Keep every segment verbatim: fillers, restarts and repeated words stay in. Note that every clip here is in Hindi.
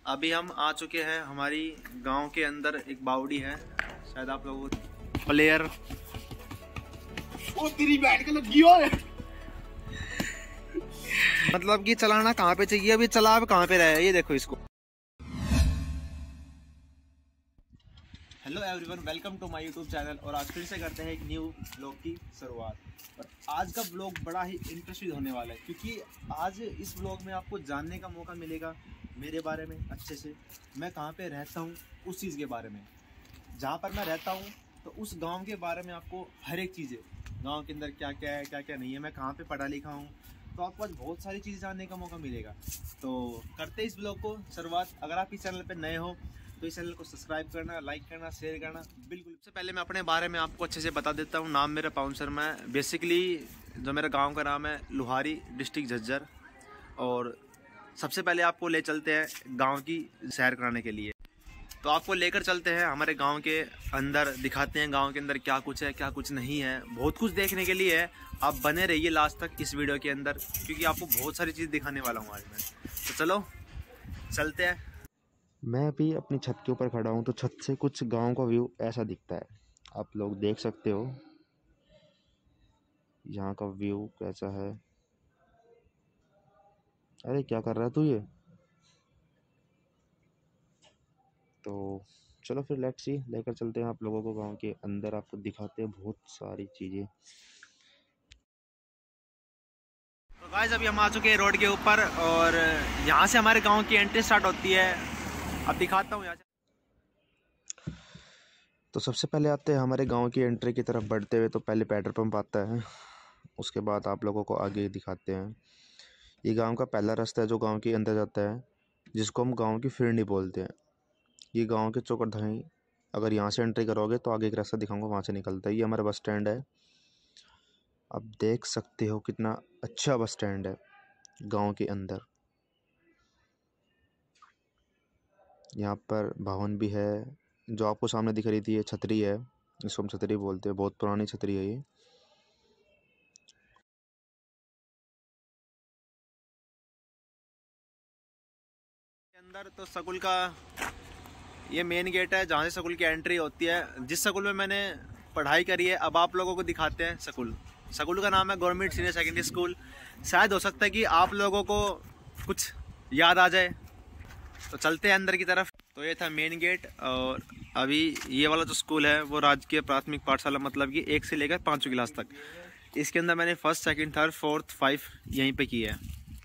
अभी हम आ चुके हैं हमारी गांव के अंदर। एक बावड़ी है, शायद आप लोगों को प्लेयर ओ तेरी बैठ के लगी हो मतलब कि चलाना कहाँ पे चाहिए, अभी चला अब कहाँ पे रहा है, ये देखो इसको। Hello everyone, welcome to my YouTube channel. और आज फिर से करते हैं एक न्यू ब्लॉग की शुरुआत। और आज का ब्लॉग बड़ा ही इंटरेस्टिंग होने वाला है, क्योंकि आज इस ब्लॉग में आपको जानने का मौका मिलेगा मेरे बारे में अच्छे से। मैं कहाँ पे रहता हूँ उस चीज़ के बारे में, जहाँ पर मैं रहता हूँ तो उस गांव के बारे में आपको हर एक चीज़ें, गांव के अंदर क्या क्या है क्या क्या नहीं है, मैं कहाँ पे पढ़ा लिखा हूँ, तो आपको आज बहुत सारी चीज़ें जानने का मौका मिलेगा। तो करते इस ब्लॉग को शुरुआत। अगर आप इस चैनल पर नए हो तो इस चैनल को सब्सक्राइब करना, लाइक करना, शेयर करना बिल्कुल। सबसे पहले मैं अपने बारे में आपको अच्छे से बता देता हूँ। नाम मेरा पवन शर्मा है। बेसिकली जो मेरा गांव का नाम है लुहारी, डिस्ट्रिक्ट झज्जर। और सबसे पहले आपको ले चलते हैं गांव की सैर कराने के लिए। तो आपको लेकर चलते हैं हमारे गांव के अंदर, दिखाते हैं गांव के अंदर क्या कुछ है क्या कुछ नहीं है। बहुत कुछ देखने के लिए है, आप बने रहिए लास्ट तक इस वीडियो के अंदर, क्योंकि आपको बहुत सारी चीज़ दिखाने वाला हूँ आज मैं। तो चलो चलते हैं। मैं अभी अपनी छत के ऊपर खड़ा हूँ, तो छत से कुछ गांव का व्यू ऐसा दिखता है, आप लोग देख सकते हो यहाँ का व्यू कैसा है। अरे क्या कर रहा है तू ये? तो चलो फिर लेट्स सी, लेकर चलते हैं आप लोगों को गांव के अंदर, आपको दिखाते हैं बहुत सारी चीज़ें। तो गाइस अभी हम आ चुके हैं रोड के ऊपर, और यहाँ से हमारे गांव की एंट्री स्टार्ट होती है। अब दिखाता हूँ यहाँ से। तो सबसे पहले आते हैं हमारे गांव की एंट्री की तरफ बढ़ते हुए, तो पहले पेट्रोल पंप आता है, उसके बाद आप लोगों को आगे दिखाते हैं। ये गांव का पहला रास्ता है जो गांव के अंदर जाता है, जिसको हम गांव की फिरनी बोलते हैं। ये गांव के चौकड़धाई, अगर यहाँ से एंट्री करोगे तो आगे एक रास्ता दिखाऊंगा, वहाँ से निकलता है। ये हमारा बस स्टैंड है, आप देख सकते हो कितना अच्छा बस स्टैंड है गांव के अंदर। यहाँ पर भवन भी है, जो आपको सामने दिख रही थी ये छतरी है, इसको हम छतरी बोलते हैं, बहुत पुरानी छतरी है ये। अंदर तो स्कूल का ये मेन गेट है, जहाँ से स्कूल की एंट्री होती है। जिस स्कूल में मैंने पढ़ाई करी है, अब आप लोगों को दिखाते हैं स्कूल। स्कूल का नाम है गवर्नमेंट सीनियर सेकेंडरी स्कूल। शायद हो सकता है कि आप लोगों को कुछ याद आ जाए, तो चलते हैं अंदर की तरफ। तो ये था मेन गेट। और अभी ये वाला जो स्कूल है वो राजकीय प्राथमिक पाठशाला, मतलब कि एक से लेकर पाँचवीं क्लास तक। इसके अंदर मैंने first, second, third, fourth, five यहीं पे की है।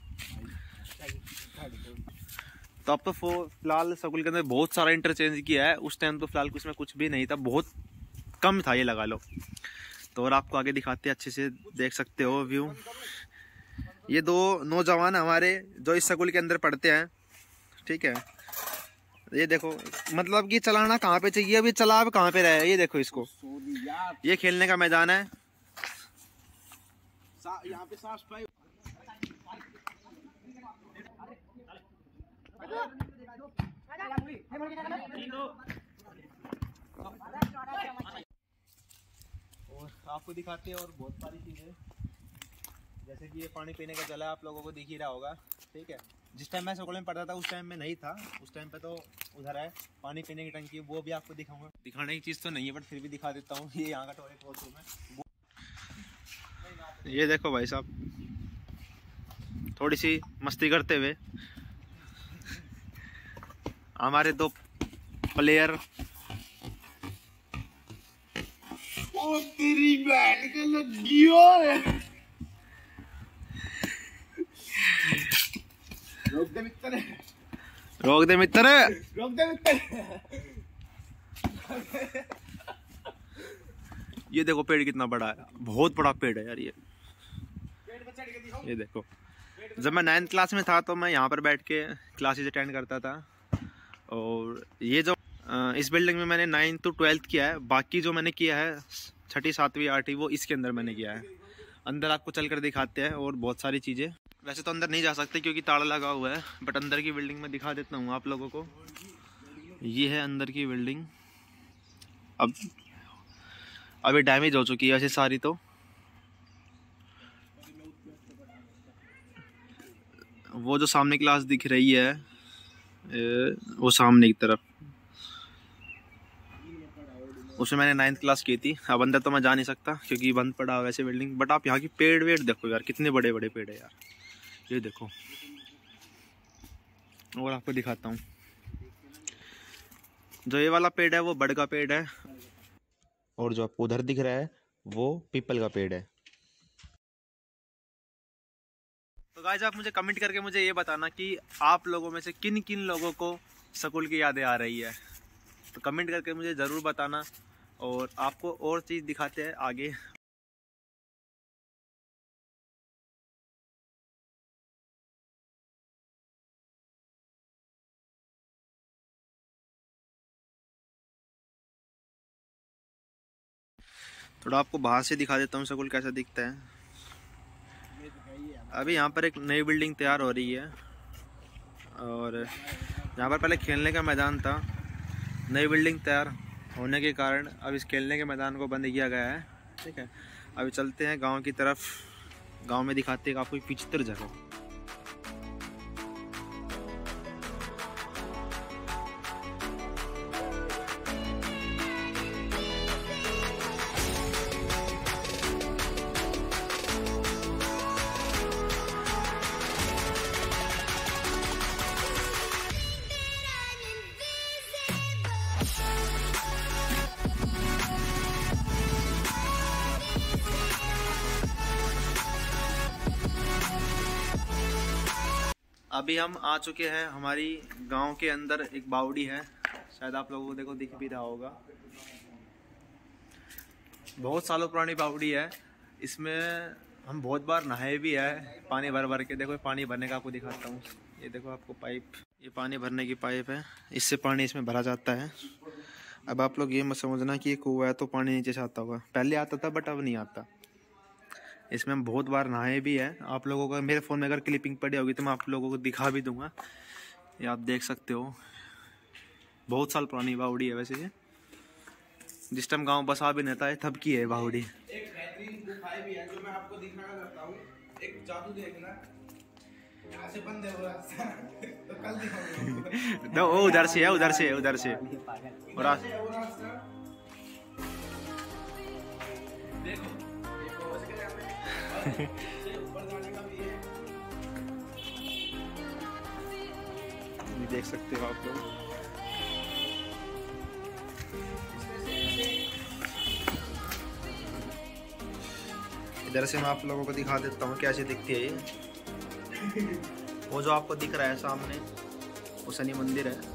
तो अब तो फिलहाल स्कूल के अंदर बहुत सारा इंटरचेंज किया है, उस टाइम तो फिलहाल कुछ में कुछ भी नहीं था, बहुत कम था ये लगा लो। तो और आपको आगे दिखाते हैं, अच्छे से देख सकते हो व्यू। ये दो नौजवान हमारे जो इस स्कूल के अंदर पढ़ते हैं, ठीक है। ये देखो, मतलब कि चलाना कहाँ पे चाहिए, अभी चला अब कहाँ पे रहा है, ये देखो इसको। ये खेलने का मैदान है। यहाँ पे साफ सफाई और आपको दिखाते हैं और बहुत सारी चीजें, जैसे कि ये पानी पीने का जल है, आप लोगों को दिख ही रहा होगा, ठीक है। जिस टाइम मैं स्कूल में पढ़ता था उस टाइम में नहीं था, उस टाइम पे तो उधर है पानी पीने की टंकी, वो भी आपको दिखाऊंगा। दिखाने की चीज़ तो नहीं है बट फिर भी दिखा देता हूँ। ये यहाँ का टॉयलेट वॉशरूम है। ये देखो भाई साहब, थोड़ी सी मस्ती करते हुए हमारे दो प्लेयर। ओ तेरी बहन के लगी हो। रोक दे मित्र, रोक दे मित्र, रोक दे मित्र। ये देखो पेड़ कितना बड़ा है, बहुत बड़ा पेड़ है यार ये। ये देखो, जब मैं नाइन्थ क्लास में था तो मैं यहाँ पर बैठ के क्लासेस अटेंड करता था। और ये जो इस बिल्डिंग में मैंने नाइन्थ टू ट्वेल्थ किया है, बाकी जो मैंने किया है छठी सातवीं आठवीं वो इसके अंदर मैंने किया है। अंदर आपको चलकर दिखाते हैं और बहुत सारी चीज़ें। वैसे तो अंदर नहीं जा सकते क्योंकि ताला लगा हुआ है, बट अंदर की बिल्डिंग में दिखा देता हूँ आप लोगों को। ये है अंदर की बिल्डिंग। अब अभी डैमेज हो चुकी है वैसे सारी, तो वो जो सामने क्लास दिख रही है वो सामने की तरफ, उसमें मैंने नाइन्थ क्लास की थी। अब अंदर तो मैं जा नहीं सकता क्योंकि बंद पड़ा हुआ वैसे बिल्डिंग। बट आप यहाँ की पेड़ वेड़ देखो यार, कितने बड़े बड़े पेड़ है यार, ये देखो। और आपको दिखाता हूँ, जो ये वाला पेड़ है वो बड़ का पेड़ है, और जो आपको उधर दिख रहा है वो पीपल का पेड़ है। तो गाइस आप मुझे कमेंट करके मुझे ये बताना कि आप लोगों में से किन किन लोगों को स्कूल की यादें आ रही है। तो कमेंट करके मुझे ज़रूर बताना, और आपको और चीज़ दिखाते हैं आगे। थोड़ा आपको बाहर से दिखा देता हूँ स्कूल कैसा दिखता है। अभी यहाँ पर एक नई बिल्डिंग तैयार हो रही है, और यहाँ पर पहले खेलने का मैदान था। नई बिल्डिंग तैयार होने के कारण अब इस खेलने के मैदान को बंद किया गया है। ठीक है, अभी चलते हैं गांव की तरफ। गांव में दिखाते हैं आपको पिछतर जगह। अभी हम आ चुके हैं हमारी गांव के अंदर। एक बावड़ी है, शायद आप लोगों को देखो दिख भी रहा होगा। बहुत सालों पुरानी बावड़ी है। इसमें हम बहुत बार नहाए भी है, पानी भर भर के। देखो पानी भरने का आपको दिखाता हूँ। ये देखो आपको पाइप, ये पानी भरने की पाइप है, इससे पानी इसमें भरा जाता है। अब आप लोग ये मत समझना कि ये कुआं है तो पानी नीचे से आता होगा। पहले आता था बट अब नहीं आता। इसमें हम बहुत बार नहाए भी है। आप लोगों का मेरे फ़ोन में अगर क्लिपिंग पड़ी होगी तो मैं आप लोगों को दिखा भी दूंगा। ये आप देख सकते हो, बहुत साल पुरानी बावड़ी है वैसे ये। जिस टाइम गांव बसा भी नहीं था तब की है बावड़ी। एक बेहतरीन गुफाएं भी है जो मैं आपको दिखाना चाहता हूँ। एक जादू देखना, यहाँ से बंद है वो रास्ता तो कल दिखाऊंगा। तो वो उधर से है, उधर से उधर से और आ... वो रास्ता देखो, ऊपर जाने का भी है। ये देख सकते हो आप लोग। इधर से मैं आप लोगों को दिखा देता हूँ कैसे दिखती है ये। वो जो आपको दिख रहा है सामने वो शनि मंदिर है।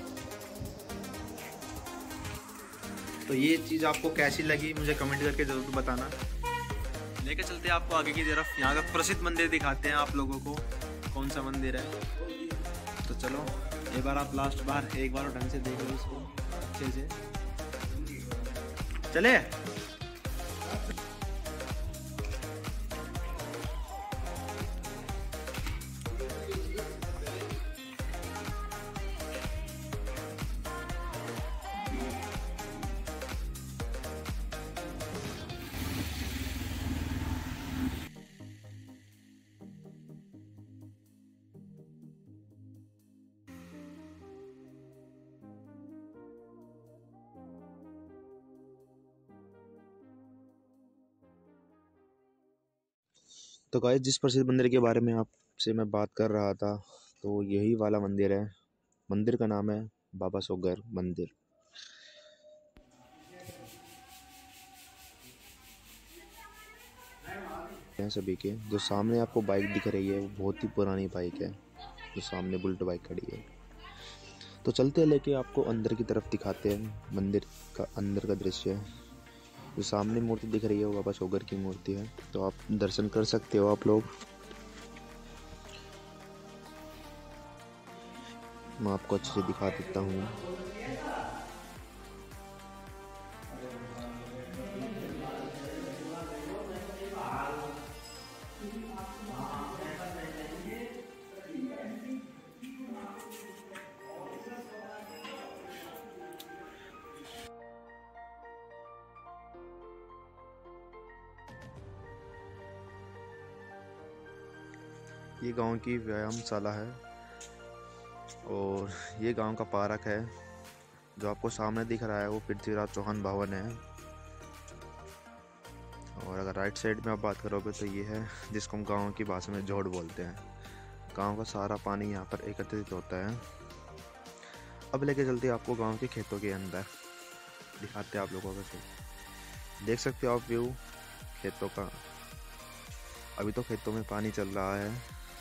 तो ये चीज़ आपको कैसी लगी मुझे कमेंट करके ज़रूर बताना। लेके चलते हैं आपको आगे की तरफ। यहाँ का प्रसिद्ध मंदिर दिखाते हैं आप लोगों को, कौन सा मंदिर है। तो चलो एक बार आप लास्ट बार एक बार ढंग से देख लो इसको अच्छे से। चले तो गाइस जिस प्रसिद्ध मंदिर के बारे में आपसे मैं बात कर रहा था तो यही वाला मंदिर है। मंदिर का नाम है बाबा सोगर मंदिर। हैं सभी के। जो सामने आपको बाइक दिख रही है वो बहुत ही पुरानी बाइक है, जो सामने बुलेट बाइक खड़ी है। तो चलते लेके आपको अंदर की तरफ दिखाते हैं मंदिर का अंदर का दृश्य है। जो सामने मूर्ति दिख रही है वो बाबा सोगर की मूर्ति है, तो आप दर्शन कर सकते हो आप लोग। मैं आपको अच्छे से दिखा देता हूँ। ये गांव की व्यायामशाला है और ये गांव का पार्क है। जो आपको सामने दिख रहा है वो पृथ्वीराज चौहान भवन है। और अगर राइट साइड में आप बात करोगे तो ये है जिसको हम गाँव की भाषा में जोड़ बोलते हैं। गांव का सारा पानी यहाँ पर एकत्रित होता है। अब लेके चलते हैं आपको गांव के खेतों के अंदर, दिखाते हैं आप लोगों को। देख सकते हो आप व्यू खेतों का। अभी तो खेतों में पानी चल रहा है।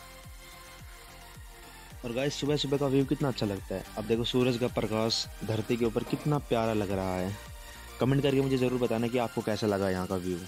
और गाइस सुबह सुबह का व्यू कितना अच्छा लगता है। अब देखो सूरज का प्रकाश धरती के ऊपर कितना प्यारा लग रहा है। कमेंट करके मुझे ज़रूर बताना कि आपको कैसा लगा यहाँ का व्यू।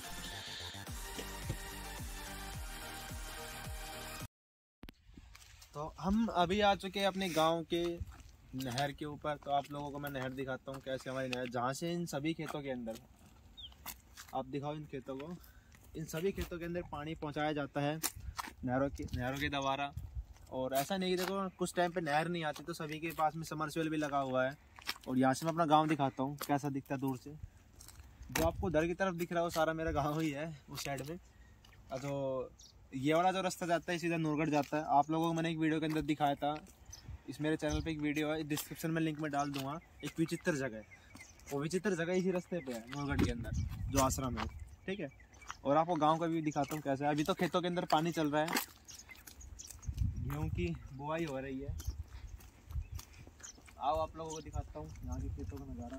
तो हम अभी आ चुके हैं अपने गांव के नहर के ऊपर। तो आप लोगों को मैं नहर दिखाता हूँ कैसे हमारी नहर, जहाँ से इन सभी खेतों के अंदर, आप दिखाओ इन खेतों को, इन सभी खेतों के अंदर पानी पहुँचाया जाता है नहरों की नहरों के द्वारा। और ऐसा नहीं कि देखो कुछ टाइम पे नहर नहीं आती तो सभी के पास में समरसेबल भी लगा हुआ है। और यहाँ से मैं अपना गांव दिखाता हूँ कैसा दिखता है दूर से। जो आपको उधर की तरफ दिख रहा है वो सारा मेरा गांव ही है उस साइड में। तो ये वाला जो रास्ता जाता है सीधा नूरगढ़ जाता है। आप लोगों को मैंने एक वीडियो के अंदर दिखाया था, इस मेरे चैनल पे एक वीडियो है, डिस्क्रिप्शन में लिंक में डाल दूंगा। एक विचित्र जगह है, वो विचित्र जगह इसी रास्ते पे है नूरगढ़ के अंदर जो आश्रम है, ठीक है। और आपको गाँव का भी दिखाता हूँ कैसा है। अभी तो खेतों के अंदर पानी चल रहा है, गेहूँ की बुआई हो रही है। आओ आप लोगों को दिखाता हूँ यहाँ के खेतों का नज़ारा।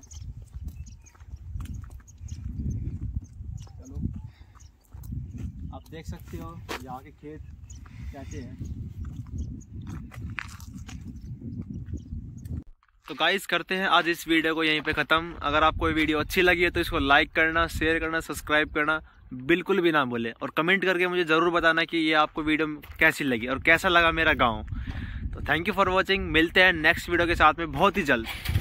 चलो आप देख सकते हो यहाँ के खेत कैसे हैं। तो गाइस करते हैं आज इस वीडियो को यहीं पे ख़त्म। अगर आपको ये वीडियो अच्छी लगी है तो इसको लाइक करना, शेयर करना, सब्सक्राइब करना बिल्कुल भी ना भूलें। और कमेंट करके मुझे ज़रूर बताना कि ये आपको वीडियो कैसी लगी और कैसा लगा मेरा गांव। तो थैंक यू फॉर वॉचिंग। मिलते हैं नेक्स्ट वीडियो के साथ में बहुत ही जल्द।